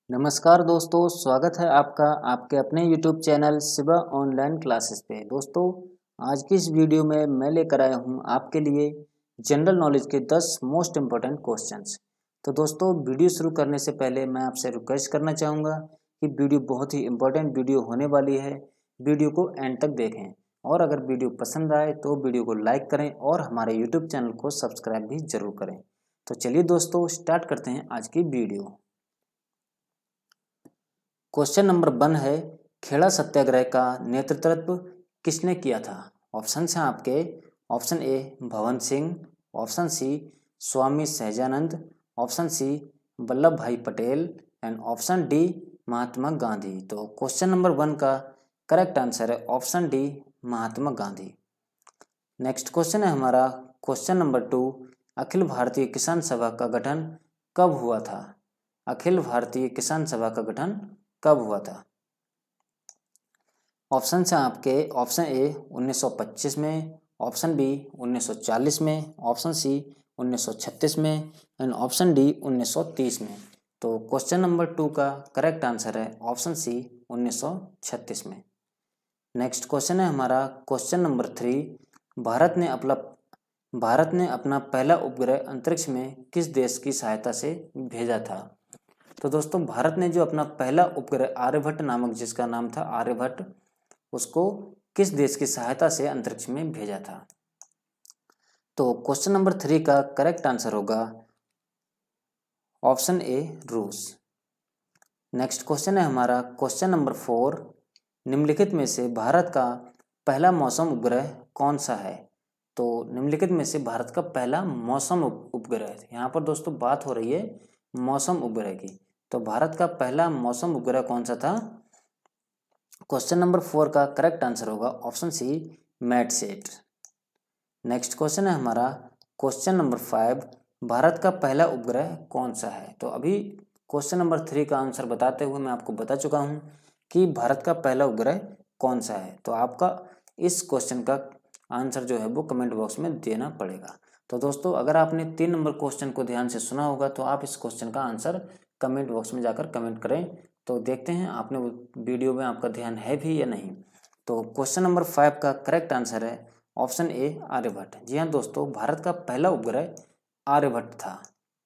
नमस्कार दोस्तों, स्वागत है आपका आपके अपने YouTube channel Shiva online classes पे। दोस्तों, आज की इस वीडियो में मैं लेकर आया हूँ आपके लिए जनरल नॉलेज के 10 मोस्ट इम्पोर्टेंट क्वेश्चंस। तो दोस्तों, वीडियो शुरू करने से पहले मैं आपसे रिक्वेस्ट करना चाहूँगा कि वीडियो बहुत ही इम्पोर्टेंट वीडियो होने वाली है। वीडियो को एंड तक देखें और अगर वीडियो पसंद आए तो वीडियो को लाइक करें और हमारे यूट्यूब चैनल को सब्सक्राइब भी जरूर करें। तो चलिए दोस्तों, स्टार्ट करते हैं आज की वीडियो। क्वेश्चन नंबर 1 है, खेड़ा सत्याग्रह का नेतृत्व किसने किया था? ऑप्शन हैं आपके। Option A Bhavan Singh, option C Swami Sahajanand, option C Vallabh Bhai Patel and option D Mahatma Gandhi. तो क्वेश्चन नंबर 1 का करेक्ट आंसर है option D Mahatma Gandhi. Next question है हमारा क्वेश्चन नंबर 2, अखिल भारतीय किसान सभा का गठन कब हुआ था? अखिल भारतीय किसान सभा का गठन कब हुआ था? ऑप्शन हैं आपके। ऑप्शन ए 1925 में, ऑप्शन बी 1940 में, ऑप्शन सी 1936 में एंड ऑप्शन डी 1930 में। तो क्वेश्चन नंबर 2 का करेक्ट आंसर है ऑप्शन सी 1936 में। नेक्स्ट क्वेश्चन है हमारा क्वेश्चन नंबर 3, भारत ने अपना पहला उपग्रह अंतरिक्ष में किस देश की सहायता से भेजा था? तो दोस्तों, भारत ने जो अपना पहला उपग्रह आर्यभट्ट नामक, जिसका नाम था आर्यभट्ट, उसको किस देश की सहायता से अंतरिक्ष में भेजा था? तो क्वेश्चन नंबर 3 का करेक्ट आंसर होगा ऑप्शन ए रूस। नेक्स्ट क्वेश्चन है हमारा क्वेश्चन नंबर 4, निम्नलिखित में से भारत का पहला मौसम उपग्रह कौन सा है? तो निम्नलिखित में से भारत का पहला मौसम उपग्रह, यहाँ पर दोस्तों बात हो रही है मौसम उपग्रह की। तो भारत का पहला मौसम उपग्रह कौन सा था? क्वेश्चन नंबर 4 का करेक्ट आंसर होगा ऑप्शन सी मैटसेट। नेक्स्ट क्वेश्चन है हमारा क्वेश्चन नंबर 5, भारत का पहला उपग्रह कौन सा है? तो अभी क्वेश्चन नंबर 3 का आंसर बताते हुए मैं आपको बता चुका हूँ कि भारत का पहला उपग्रह कौन सा है। तो आपका इस क्वेश्चन का आंसर जो है वो कमेंट बॉक्स में देना पड़ेगा। तो दोस्तों, अगर आपने 3 नंबर क्वेश्चन को ध्यान से सुना होगा तो आप इस क्वेश्चन का आंसर कमेंट बॉक्स में जाकर कमेंट करें। तो देखते हैं आपने वीडियो में आपका ध्यान है भी या नहीं। तो क्वेश्चन नंबर 5 का करेक्ट आंसर है ऑप्शन ए आर्यभट्ट। जी हाँ दोस्तों, भारत का पहला उपग्रह आर्यभट्ट था।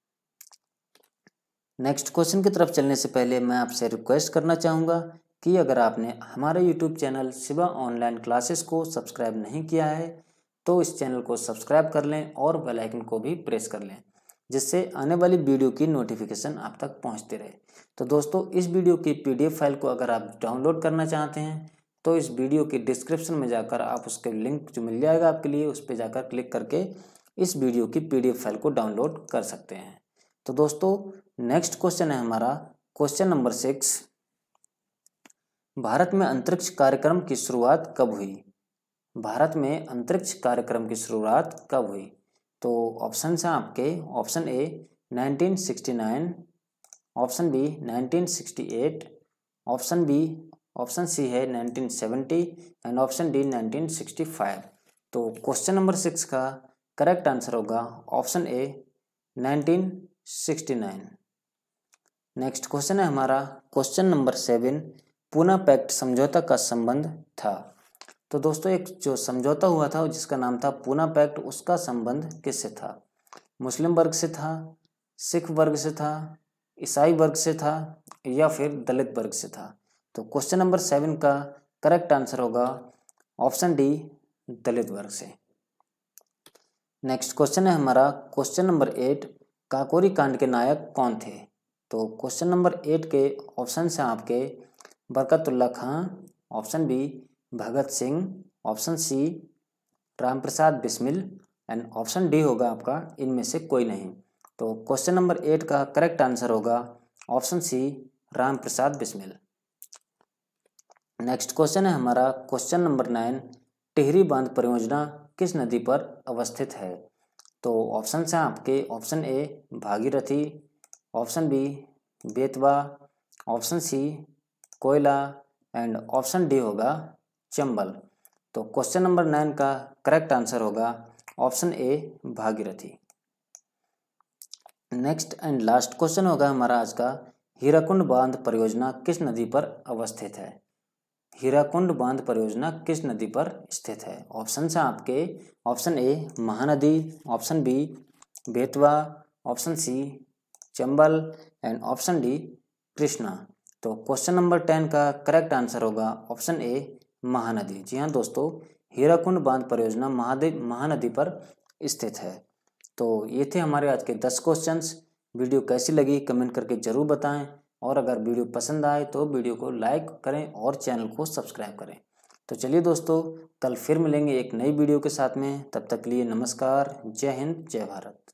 नेक्स्ट क्वेश्चन की तरफ चलने से पहले मैं आपसे रिक्वेस्ट करना चाहूँगा कि अगर आपने हमारे YouTube channel Shiva online classes को सब्सक्राइब नहीं किया है तो इस चैनल को सब्सक्राइब कर लें और बेल आइकन को भी प्रेस कर लें, जिससे आने वाली वीडियो की नोटिफिकेशन आप तक पहुंचती रहे। तो दोस्तों, इस वीडियो की PDF फाइल को अगर आप डाउनलोड करना चाहते हैं तो इस वीडियो के डिस्क्रिप्शन में जाकर आप उसके लिंक जो मिल जाएगा आपके लिए, उस पर जाकर क्लिक करके इस वीडियो की PDF फाइल को डाउनलोड कर सकते हैं। तो दोस्तों, नेक्स्ट क्वेश्चन है हमारा क्वेश्चन नंबर 6, भारत में अंतरिक्ष कार्यक्रम की शुरुआत कब हुई? भारत में अंतरिक्ष कार्यक्रम की शुरुआत कब हुई? तो ऑप्शन हैं आपके। Option A 1969, option B 1968, option C है 1970 एंड ऑप्शन डी 1965। तो क्वेश्चन नंबर 6 का करेक्ट आंसर होगा ऑप्शन ए 1969। नेक्स्ट क्वेश्चन है हमारा क्वेश्चन नंबर 7, पूना पैक्ट समझौता का संबंध था। तो दोस्तों, एक जो समझौता हुआ था जिसका नाम था पूना पैक्ट, उसका संबंध किससे था? मुस्लिम वर्ग से था, सिख वर्ग से था, ईसाई वर्ग से था या फिर दलित वर्ग से था? तो क्वेश्चन नंबर 7 का करेक्ट आंसर होगा ऑप्शन डी दलित वर्ग से। नेक्स्ट क्वेश्चन है हमारा क्वेश्चन नंबर 8, काकोरी कांड के नायक कौन थे? तो क्वेश्चन नंबर 8 के ऑप्शन हैं आपके Barkatullah Khan, option B Bhagat Singh, option C Ramprasad Bismil and option D होगा आपका इनमें से कोई नहीं। तो क्वेश्चन नंबर 8 का करेक्ट आंसर होगा option C Ramprasad Bismil. Next question है हमारा क्वेश्चन नंबर 9, टिहरी बांध परियोजना किस नदी पर अवस्थित है? तो ऑप्शन हैं आपके। Option A Bhagirathi, option B Betwa, option C Koyla and option D होगा चंबल। तो क्वेश्चन नंबर 9 का करेक्ट आंसर होगा option A Bhagirathi. Next and last question होगा हमारा आज का, हीराकुंड बांध परियोजना किस नदी पर अवस्थित है? हीराकुंड बांध परियोजना किस नदी पर स्थित है? ऑप्शन है आपके, option A Mahanadi, option B Betwa, option C Chambal and option D Krishna. तो क्वेश्चन नंबर 10 का करेक्ट आंसर होगा ऑप्शन ए महानदी। जी हाँ दोस्तों, हीराकुंड बांध परियोजना महानदी पर स्थित है। तो ये थे हमारे आज के 10 क्वेश्चंस। वीडियो कैसी लगी कमेंट करके ज़रूर बताएं, और अगर वीडियो पसंद आए तो वीडियो को लाइक करें और चैनल को सब्सक्राइब करें। तो चलिए दोस्तों, कल फिर मिलेंगे एक नई वीडियो के साथ में। तब तक के लिए नमस्कार, जय हिंद, जय भारत।